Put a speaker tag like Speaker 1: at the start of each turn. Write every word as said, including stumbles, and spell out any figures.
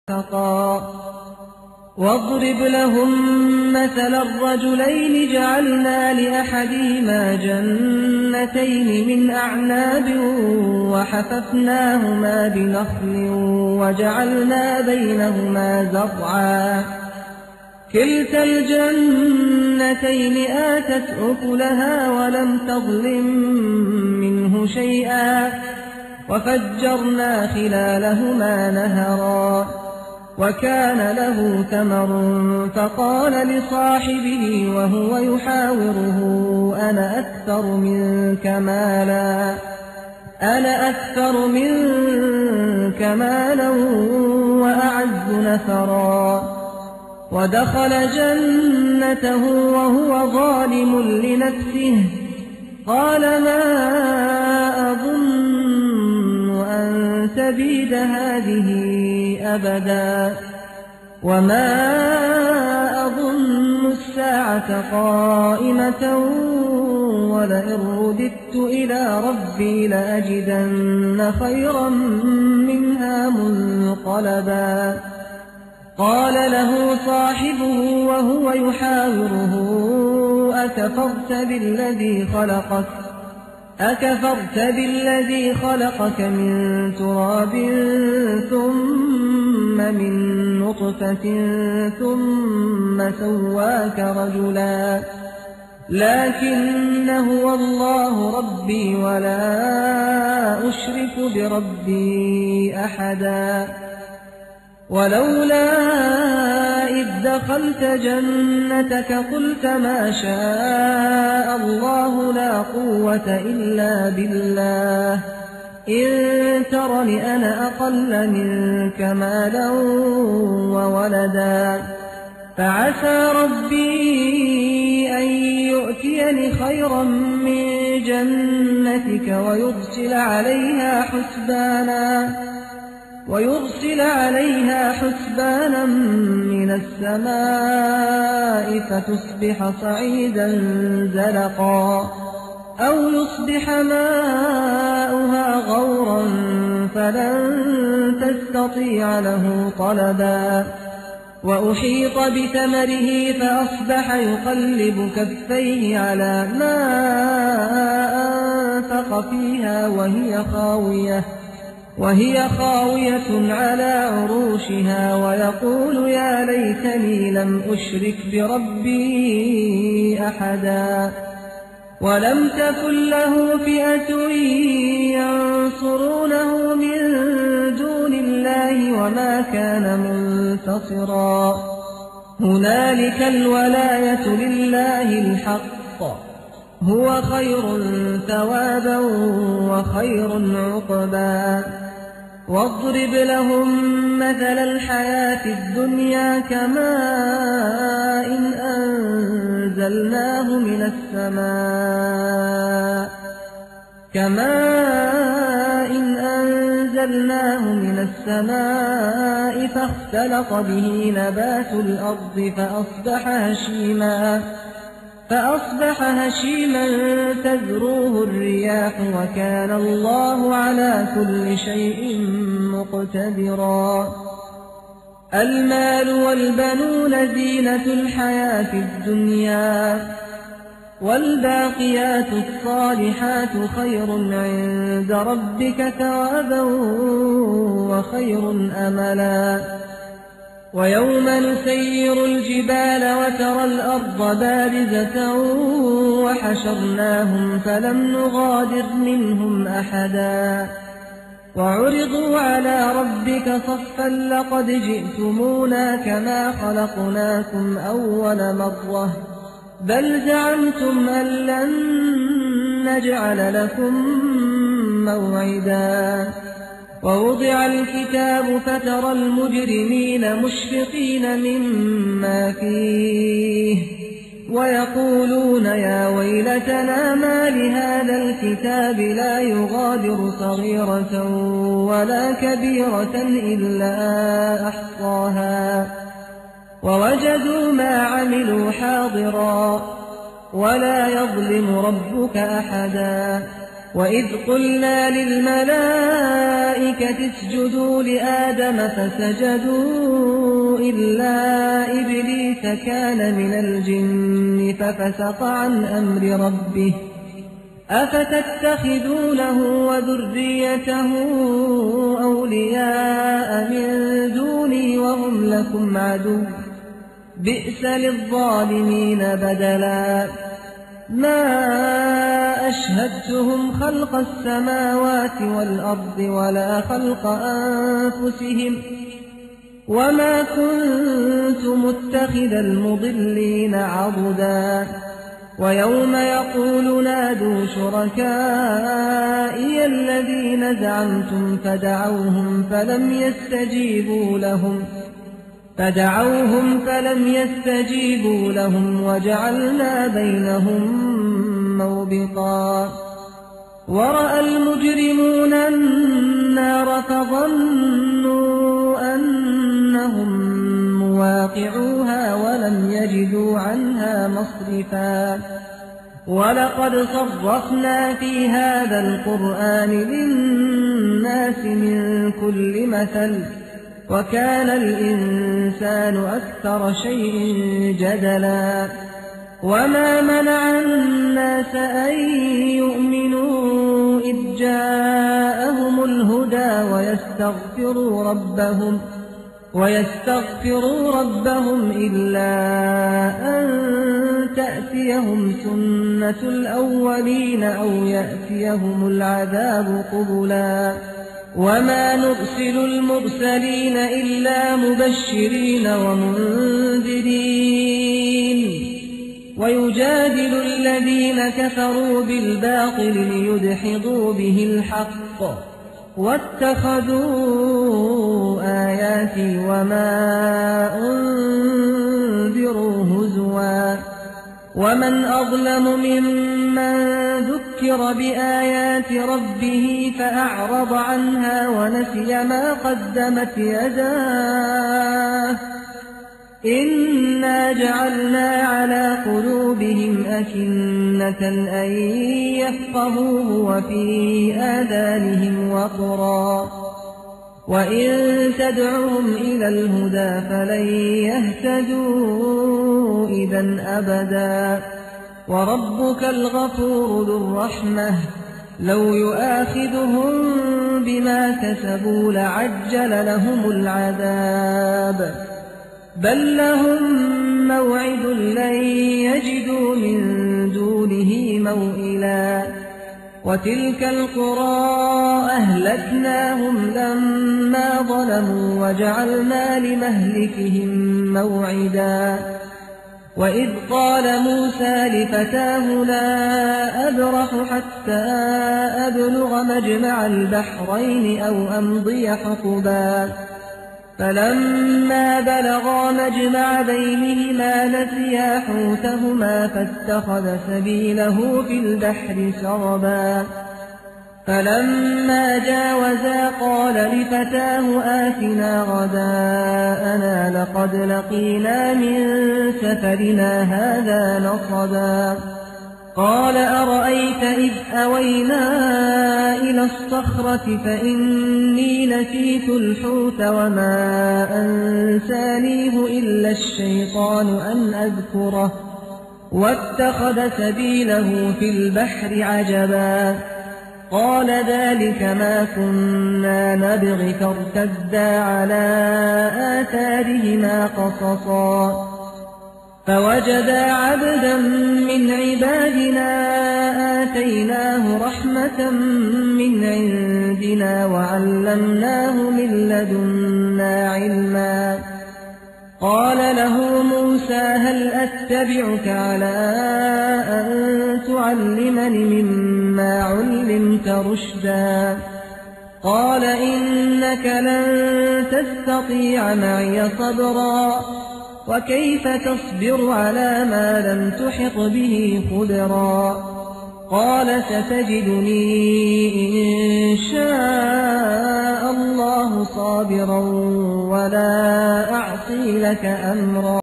Speaker 1: اتقى واضرب لهم مثل الرجلين جعلنا لأحدهما جنتين من أعناب وحففناهما بنخل وجعلنا بينهما زرعا كلتا الجنتين آتت أكلها ولم تظلم منه شيئا وفجرنا خلالهما نهرا وكان له ثمر فقال لصاحبه وهو يحاوره أنا أكثر منك مالا أنا أكثر منك مالا وأعز نفرا ودخل جنته وهو ظالم لنفسه قال ما أظن أن تبيد هذه أبدا وما أظن الساعة قائمة ولئن رددت إلى ربي لأجدن خيرا منها منقلبا قال له صاحبه وهو يحاوره أكفرت بالذي خلقك أكفرت بالذي خلقك من تراب ثم من نطفة ثم سواك رجلا لكن هو الله ربي ولا أشرك بربي أحدا ولولا إذ دخلت جنتك قلت ما شاء الله لا قوة إلا بالله إن ترني أنا أقل منك مالا وولدا فعسى ربي أن يؤتيني خيرا من جنتك ويرسل عليها حسبانا ويرسل عليها حسبانا من السماء فتصبح صعيدا زلقا أو يصبح ماؤها غورا فلن تستطيع له طلبا وأحيط بثمره فأصبح يقلب كفيه على ما أنفق فيها وهي خاوية وهي خاوية على عروشها ويقول يا ليتني لم أشرك بربي أحدا ولم تكن له فئة ينصرونه من دون الله وما كان منتصرا هنالك الولاية لله الحق هو خير ثوابا وخير عقبا واضرب لهم مثل الحياة الدنيا كماء إن أنزلناه من السماء كماء إن أنزلناه من السماء فاختلط به نبات الأرض فأصبح هشيما فأصبح هشيما تذروه الرياح وكان الله على كل شيء مقتدرا المال والبنون زينة الحياة الدنيا والباقيات الصالحات خير عند ربك ثوابا وخير أملا ويوم نسير الجبال وترى الأرض بارزة وحشرناهم فلم نغادر منهم أحدا وعرضوا على ربك صفا لقد جئتمونا كما خلقناكم أول مرة بل زعمتم أن لن نجعل لكم موعدا ووضع الكتاب فترى المجرمين مشفقين مما فيه ويقولون يا ويلتنا ما لهذا الكتاب لا يغادر صغيرة ولا كبيرة إلا أحصاها ووجدوا ما عملوا حاضرا ولا يظلم ربك أحدا وإذ قلنا للملائكة اسجدوا لآدم فسجدوا إلا إبليس كان من الجن ففسق عن أمر ربه أفتتخذونه وذريته أولياء من دوني وهم لكم عدو بئس للظالمين بدلا ما أشهدتهم خلق السماوات والأرض ولا خلق أنفسهم وما كنت متخذ المضلين عضدا ويوم يقول نادوا شركائي الذين زعمتم فدعوهم فلم يستجيبوا لهم فدعوهم فلم يستجيبوا لهم وجعلنا بينهم موبقا ورأى المجرمون النار فظنوا أنهم مواقعوها ولم يجدوا عنها مصرفا ولقد صرفنا في هذا القرآن للناس من كل مثل وكان الإنسان أكثر شيء جدلا وما منع الناس أن يؤمنوا إذ جاءهم الهدى ويستغفروا ربهم ويستغفروا ربهم إلا أن تأتيهم سنة الأولين أو يأتيهم العذاب قبلا وما نرسل المرسلين إلا مبشرين ومنذرين ويجادل الذين كفروا بالباطل ليدحضوا به الحق واتخذوا آياتي وما أنذروا هزوا ومن أظلم ممن ذكر بآيات ربه فأعرض عنها ونسي ما قدمت يداه إنا جعلنا على قلوبهم أكنة أن يفقهوه وفي آذانهم وقرا وإن تدعهم إلى الهدى فلن يهتدوا إذا أبدا وربك الغفور ذو الرحمة لو يؤاخذهم بما كسبوا لعجل لهم العذاب بل لهم موعد لن يجدوا من دونه موئلا وتلك القرى أهلكناهم لما ظلموا وجعلنا لمهلكهم موعدا وإذ قال موسى لفتاه لا أبرح حتى أبلغ مجمع البحرين أو أمضي حقبا فلما بلغا مجمع بينهما نسيا حوتهما فاتخذ سبيله في البحر سربا فلما جاوزا قال لفتاه آتنا غداءنا لقد لقينا من سفرنا هذا نصبا قال أرأيت إذ أوينا إلى الصخرة فإني نسيت الحوت وما أنسانيه إلا الشيطان أن أذكره واتخذ سبيله في البحر عجبا قال ذلك ما كنا نبغي فارتدا على آثارهما قصصا فوجدا عبدا من عبادنا آتيناه رحمة من عندنا وعلمناه من لدنا علما قال له موسى هل أتبعك على أن تعلمني مما علمت رشدا قال إنك لن تستطيع معي صبرا وكيف تصبر على ما لم تحط به خبرا قال ستجدني إن شاء الله صابرا ولا أعصي لك أمرا